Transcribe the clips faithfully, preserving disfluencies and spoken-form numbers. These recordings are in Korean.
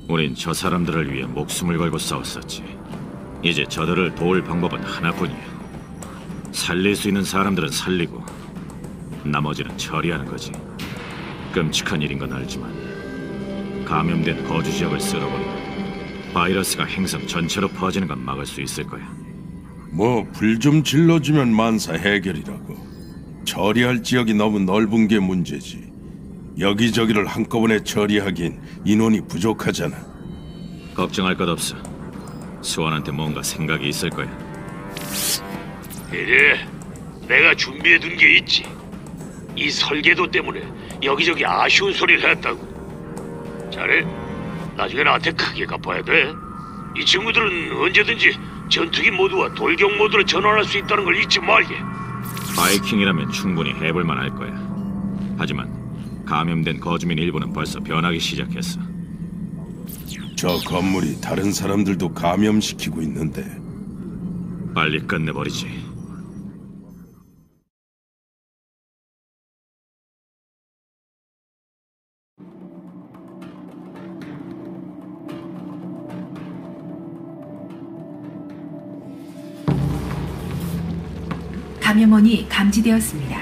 우린 저 사람들을 위해 목숨을 걸고 싸웠었지. 이제 저들을 도울 방법은 하나뿐이야. 살릴 수 있는 사람들은 살리고 나머지는 처리하는 거지. 끔찍한 일인 건 알지만 감염된 거주 지역을 쓸어버리면 바이러스가 행성 전체로 퍼지는 건 막을 수 있을 거야. 뭐 불 좀 질러주면 만사 해결이라고. 처리할 지역이 너무 넓은 게 문제지. 여기저기를 한꺼번에 처리하기엔 인원이 부족하잖아. 걱정할 것 없어. 스완한테 뭔가 생각이 있을 거야. 그래, 내가 준비해둔 게 있지. 이 설계도 때문에 여기저기 아쉬운 소리를 했다고. 잘해. 나중에 나한테 크게 갚아야 돼. 이 친구들은 언제든지 전투기 모드와 돌격 모드로 전환할 수 있다는 걸 잊지 말게. 바이킹이라면 충분히 해볼 만할 거야. 하지만 감염된 거주민 일부는 벌써 변하기 시작했어. 저 건물이 다른 사람들도 감염시키고 있는데. 빨리 끝내버리지. 감염원이 감지되었습니다.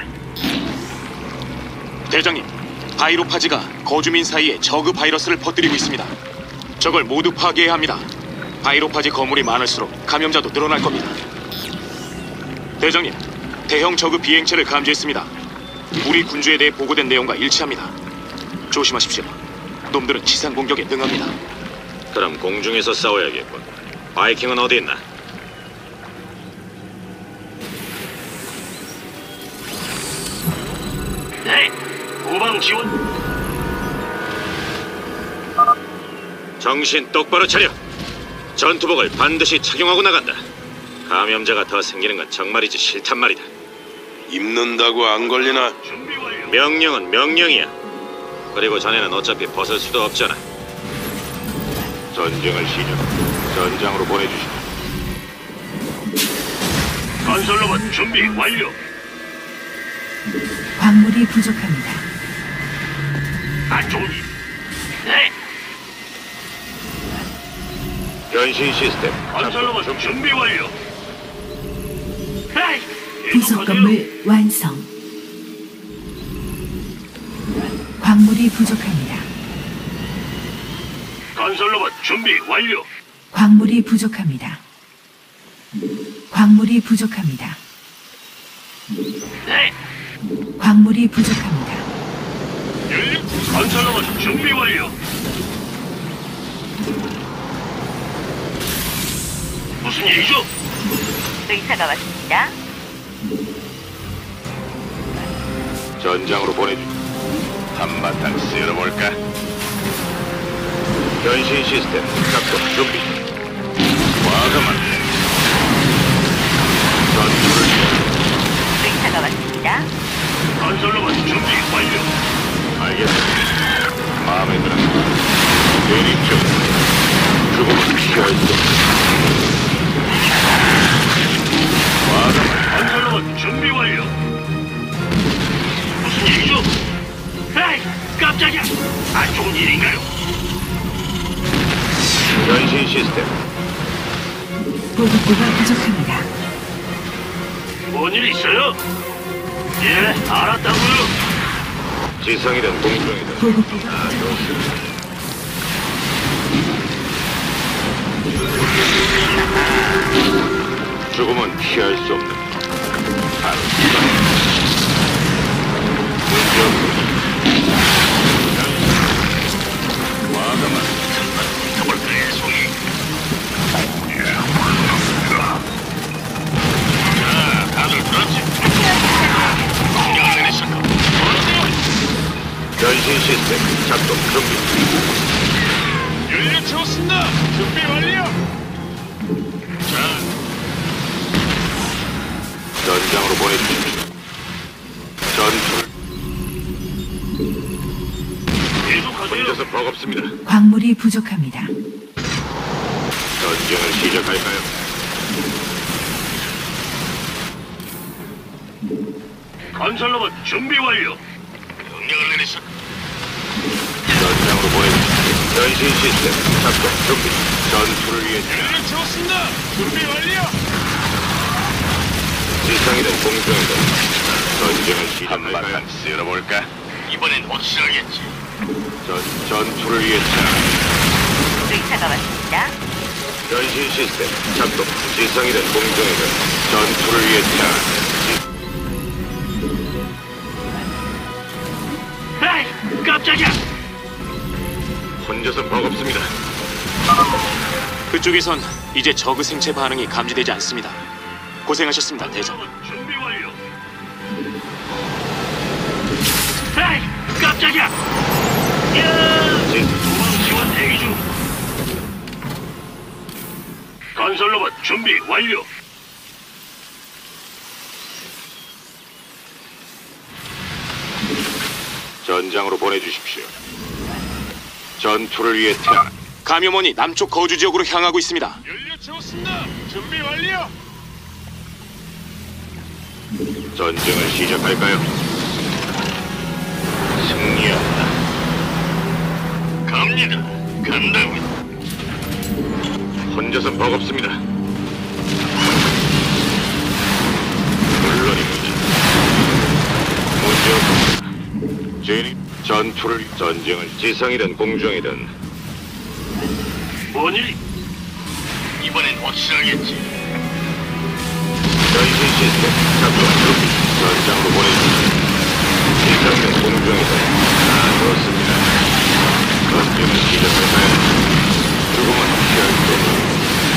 대장님, 바이로파지가 거주민 사이에 저그 바이러스를 퍼뜨리고 있습니다. 저걸 모두 파괴해야 합니다. 바이로파지 건물이 많을수록 감염자도 늘어날 겁니다. 대장님, 대형 저그 비행체를 감지했습니다. 우리 군주에 대해 보고된 내용과 일치합니다. 조심하십시오. 놈들은 지상 공격에 능합니다. 그럼 공중에서 싸워야겠군. 바이킹은 어디 있나? 네, 후방 지원. 정신 똑바로 차려. 전투복을 반드시 착용하고 나간다. 감염자가 더 생기는 건 정말이지 싫단 말이다. 입는다고 안 걸리나? 준비 완료. 명령은 명령이야. 그리고 자네는 어차피 벗을 수도 없잖아. 전쟁을 시작. 전장으로 보내주시오. 건설로봇 준비 완료. 광물이 부족합니다. 안 좋은 일. 네, 변신 시스템. 건설로봇 준비 완료. 에이, 부속 계속하세요. 건물 완성. 광물이 부족합니다. 건설로봇 준비 완료. 광물이 부족합니다. 광물이 부족합니다. 네, 광물이 부족합니다. 연료. 건설로봇 준비 완료. 무슨 일이죠? 의사가 왔습니다. 전장으로 보내주시오. 한바탕 쓸어볼까? 변신 시스템 작동 준비. 과감한 전투를 의사가 왔습니다. 건설로봇 준비 완료. 알겠습니다. 마음에 드는 대립 중. 죽음을 피할 수 없다. 과감한 건설로봇 준비 완료. 무슨 일이죠? 에이, 깜짝이야. 안 좋은 일인가요? 변신 시스템. 보급고가 부족합니다. 뭔 일 있어요? 예, 알았다고요. 지성이든 공중이든 보급고가 부족합니다. 죽음은 피할 수 없는 바로 이거. 문제 없습니다. 과감한 더블 송이. 자, 다들 그렇지. 공격을 내리실 거. 변신 시스템 작동 준비. 연료 채웠습니다. 준비 완료. 자, 전장으로 보내주십시오. 전투를 계속하세요. 혼자서 버겁습니다. 광물이 부족합니다. 전쟁을 시작할까요? 건설로봇 준비 완료. 명령을 내리실. 전장으로 보내주십시오. 변신 시스템 작동 준비. 전투를 위해 연료 채웠습니다. 준비 완료. 지상이든 공중이든 전쟁을 시작할까요? 쓸어볼까? 이번엔 확실하겠지. 전, 전투를 위해 태어난 의사가 왔습니다. 변신 시스템 작동. 지상이든 공중이든 전투를 위해 태어난 에이, 깜짝이야. 혼자선 버겁습니다. 그쪽에선 이제 저그 생체 반응이 감지되지 않습니다. 고생하셨습니다, 대장. 준비 완료. 에이, 깜짝이야. 야, 도망 지원 대기 중. 건설 로봇 준비 완료. 전장으로 보내주십시오. 전투를 위해 태어난 감염원이 남쪽 거주 지역으로 향하고 있습니다. 연료 채웠습니다. 준비 완료. 전쟁을 시작할까요? 승리한다. 갑니다. 간다고요. 혼자선 버겁습니다. 물론입니다. 문제없습니다. 제니 전투를 전쟁을 지상이든 공중이든 뭔 일이? 이번엔 확실하겠지. 변신 시스템 작동 준비. 전장으로 보내주십시오. 지상이든 공중이든 다 좋습니다. 전쟁을 시작할까요? 죽음은 피할 수 없습니다.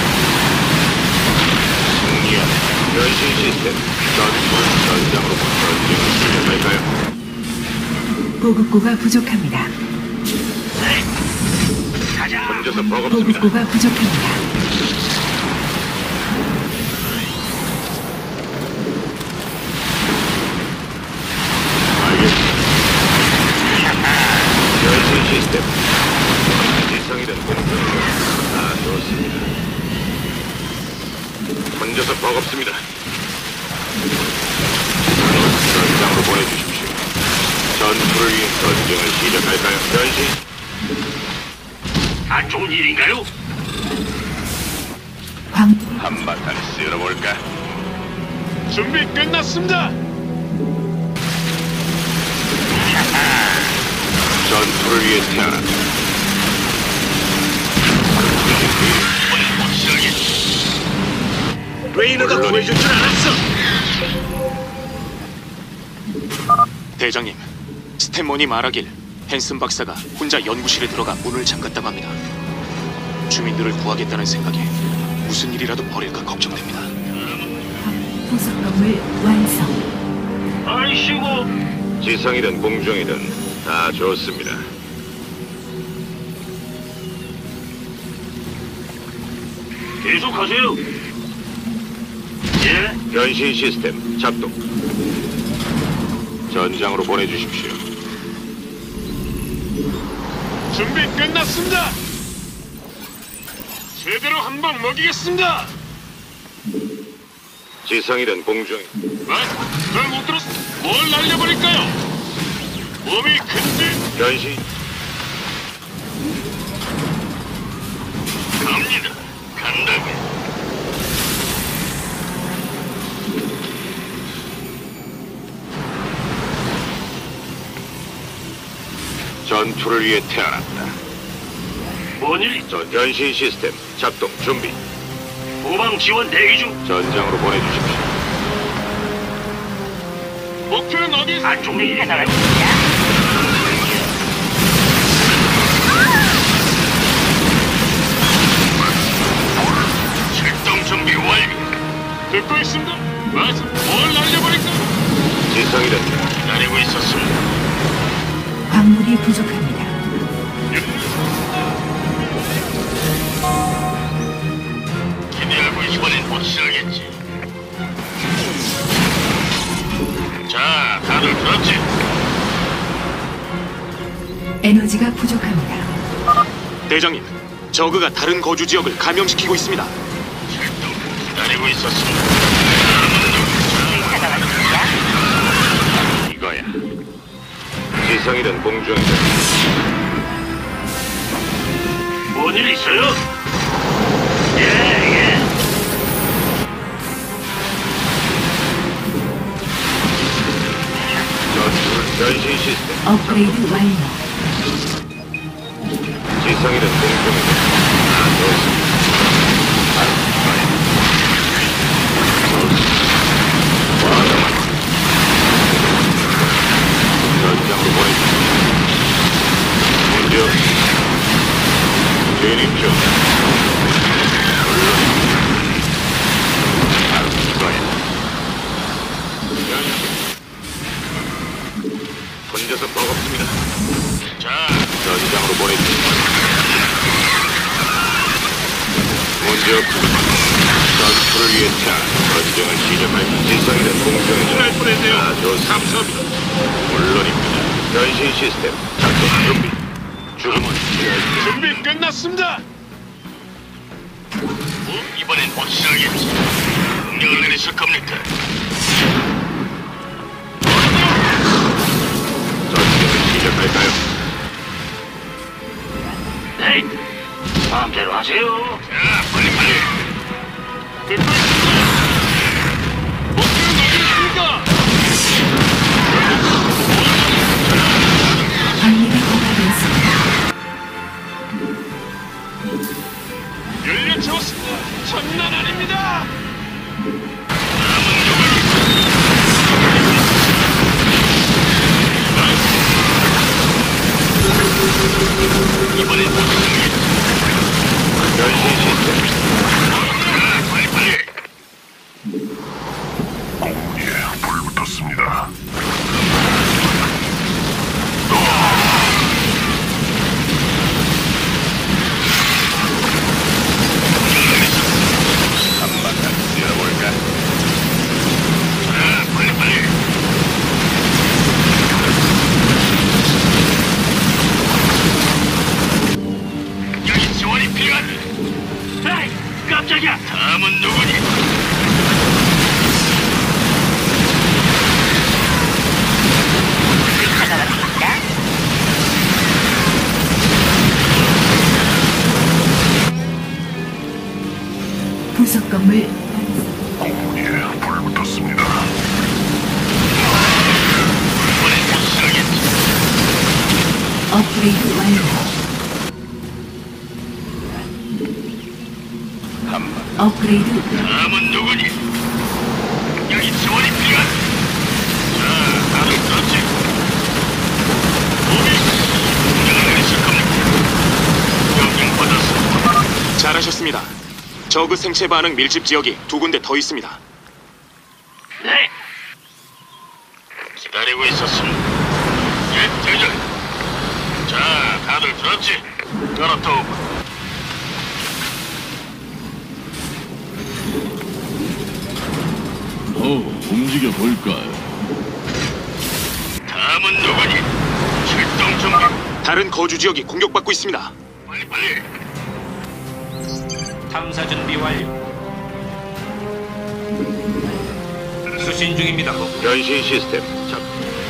승리한 변신 시스템 전투를 전장으로 전쟁을 시작할까요? 보급고가 부족합니다. 가자. 혼자서 버겁습니다. 보급고가 부족합니다. 알겠습니다. 변신 시스템 지상이든 공중이든 다 좋습니다. 혼자서 버겁습니다. 전장으로 보내주십시오. 전투를 위해 전쟁을 시작할까요? 변신 안 좋은 일인가요? 광 한바탕 쓸어볼까? 준비 끝났습니다. 전투를 위해 태어난 이번엔 확실하겠지. 레이너가 물론이죠. 구해줄 줄 알았어. 대장님, 스탠먼이 말하길 헨슨 박사가 혼자 연구실에 들어가 문을 잠갔다고 합니다. 주민들을 구하겠다는 생각에 무슨 일이라도 벌일까 걱정됩니다. 부속 건물 완성. 아이씨고. 지상이든 공중이든 다 좋습니다. 계속하세요. 예. 변신 시스템 작동. 전장으로 보내주십시오. 준비 끝났습니다. 제대로 한 방 먹이겠습니다. 지상이든 공중 아, 잘못 들었어. 뭘 날려버릴까요? 몸이 근질. 변신 갑니다. 간다고요. 전투를 위해 태어났다. 뭔 일이? 전 변신 시스템 작동 준비. 후방 지원 대기 중. 전장으로 보내주십시오. 목표는 어디? 안 좋은 의사가 일인가요? 왔습니다. 출동 준비 완료. 듣고 있습니다. 맞아. 뭘 날려버릴까? 지상이든 기다리고 있었습니다. 광물이 부족합니다. 기대하고 이번엔 확실하겠지. 자, 다들 들었지? 에너지가 부족합니다. 대장님, 저그가 다른 거주 지역을 감염시키고 있습니다. 출동 기다리고 있었습니다. 의사가 왔습니다. 이거야. 지상이든 공중이든 뭔일 있어요? 예, 예. 전투 변신 시스템 업그레이드 완료. 지성이든 공중이든 다 좋습니다. 전장으로 보내주십시오. 문제 없습니다. 진입 중. 바로 이거야. 혼자서 버겁습니다. 자, 전장으로 보내주십시오. 문제 없습니다. 전투를 위해 차 전쟁을 시작할 지성이든 공중이든 할 뻔했네요. 다 좋습니다. 감사합니다. 물론입니다. 변신 시스템 작동 준비. 죽음은 준비 끝났습니다. 뭐, 이번엔 확실하겠지. 명령을 내리실 겁니까? 전쟁을 시작할까요? 네. 마음대로 하세요. 자, 빨리 빨리. 듣고 있습니다. 목표는 어디입니까? 방력이 고갈되었습니다. 연료 채웠습니다. 장난 아닙니다. 이번엔 확실하겠지. 변신 시스템 자, 빨리 빨리. 예, 불 붙었습니다. 한바탕 뛰어볼까? 자, 빨리 빨리. 여기 지원이 필요하다. 에이, 깜짝이야. 다음은 누구니? 의사가 왔습니다. 부속 건물 예, 불 붙었습니다. 이번엔 확실하겠지. 업그레이드 완료. 업그레이드 다음은 누구니? 여기 지원이 필요하다. 자, 다들 그렇지. 몸이 명령을 내리실 겁니까? 명령 받았어. 잘하셨습니다. 저그 생체 반응 밀집 지역이 두 군데 더 있습니다. 네. 기다리고 있었습니다. 예, 대장. 자, 다들 들었지? 떨어뜨고. 어, 움직여 볼까요? 다음은 누구니? 출동 준비. 다른 거주 지역이 공격받고 있습니다. 빨리 빨리. 탐사 준비 완료. 수신 중입니다. 본부. 변신 시스템 작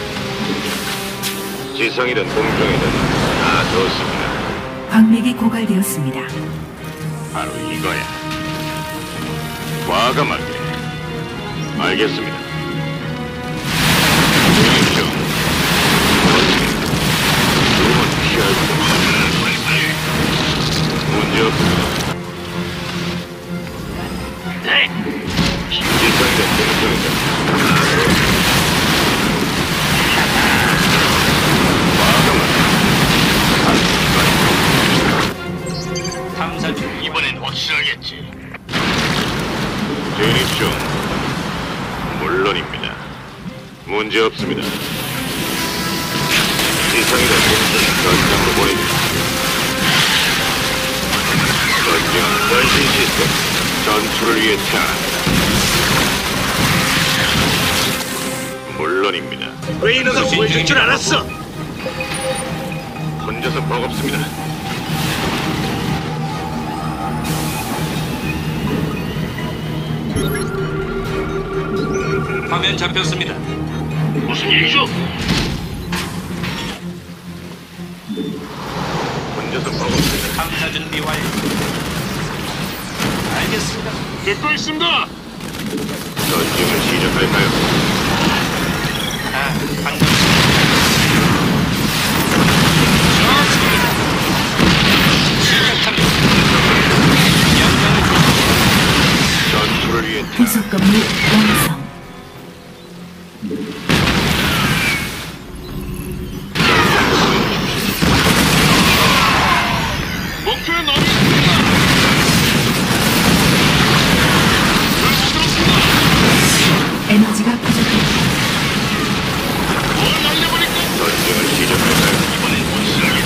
지성이든 공중이든 다 좋습니다. 광맥이 고갈되었습니다. 바로 이거야. 과감하게. 알겠습니다. 진입 중. 죽음은 피할 수 없습니다. 빨리 빨리. 문제 없습니다. 네. 지성이든 공중이든 다 좋습니다. 탐사 중. 이번엔 확실하겠지. 진입 중. 물론입니다. 문제 없습니다. 지성이든 공중 전장으로 보내주십시오. 전쟁은 변신 시스템 전투를 위해 태어납니다. 물론입니다. 레이너가 보여줄 줄 알았어. 혼자서 버겁습니다. 화면 잡혔습니다. 무슨 일이죠? 혼자서 버겁습니다. 탐사 탐사 준비 완료. 알겠습니다. 듣고 있습니다. 전쟁을 시작할까요? 아, 반갑습니다. 좋습니다. 시작합니다. 명령을 주십시오. 전투를 위해 부속 건물 완성. 목표에 나가겠습니다. 에너지가 부족합니다. 뭘 날려버릴까? 전쟁을 시작할까요? 이번엔 확실하게.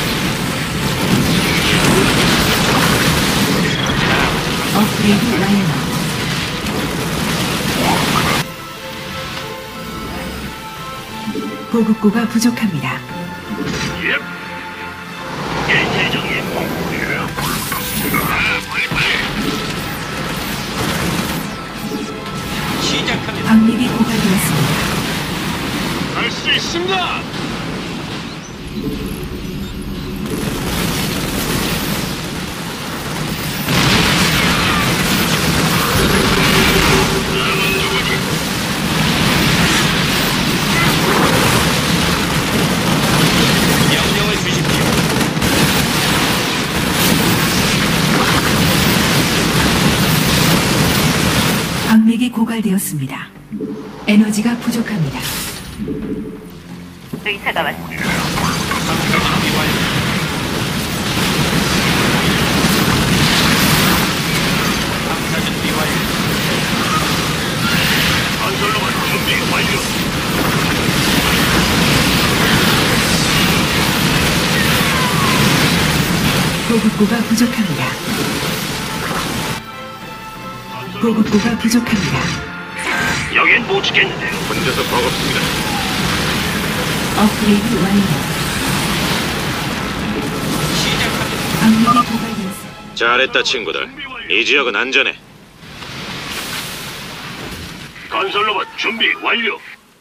업그레이드 완료. 보급고가 부족합니다. 예. 예, 대장님. 예, 아, 빨리 빨리. 시작합니다. 광맥이 고갈되었습니다. 할 수 있습니다. 명령을 주십시오. 광맥이 고갈되었습니다. 에너지가 부족합니다. 의사가 왔습니다. 탐사 준비 완료. 탐사 준비 완료. 건설로만 준비 완료. 보급고가 부족합니다. 보급고가 부족합니다. 여긴 못 지켰는데요. 혼자서 버겁습니다. 업그레이드 완료. 시작합니다. 광맥이 고갈되었습니다. 잘했다 친구들. 이 지역은 안전해. 건설로만 준비 완료.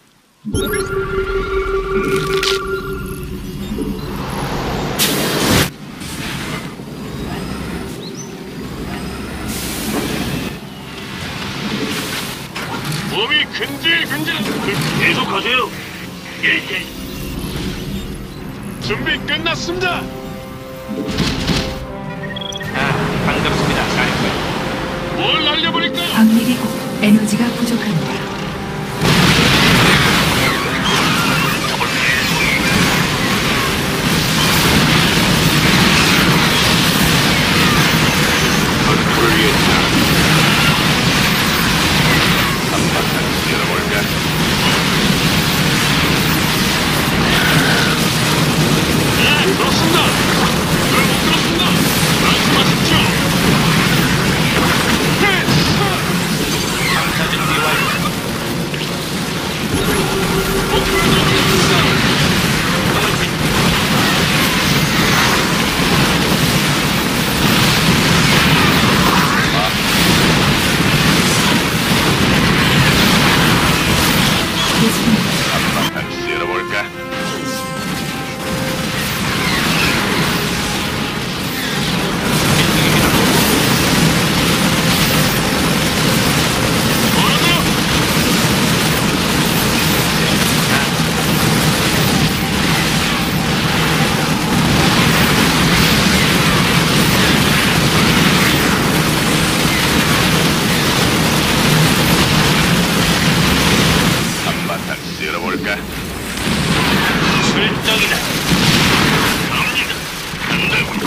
몸이 근질근질. 계속하세요. 예, 예. 준비 끝났습니다. 아, 반갑습니다. 사령관. 뭘 날려버릴까? 광맥이 고 에너지가 부족합니다. 전투를 위해 네, 그렇습니다. 잘못 들었습니다. 말씀하십시오. 네, 탐사 준비 완료. 목표를 넘기겠습니다. 명령을 주십시오. 계속합니다. 쓸어볼까? 뭐라고요? 한바탕 쓸어볼까? 출동이다. 갑니다. 간다고.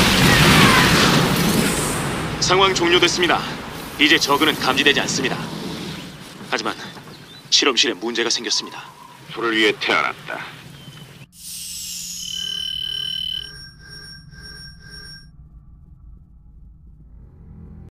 상황 종료됐습니다. 이제 저그는 감지되지 않습니다. 하지만 실험실에 문제가 생겼습니다. 술을 위해 태어났다.